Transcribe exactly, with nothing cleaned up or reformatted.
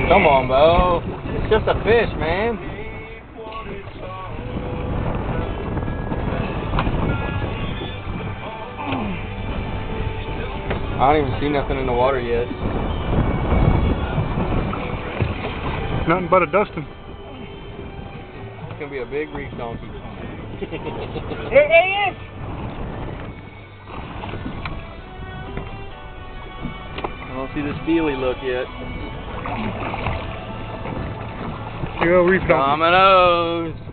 Come on, Bo. It's just a fish, man. I don't even see nothing in the water yet. Nothing but a Dustin. It's gonna be a big reef donkey. There he is! I don't see the steely look yet. Here you go, reef donkey. Dominoes.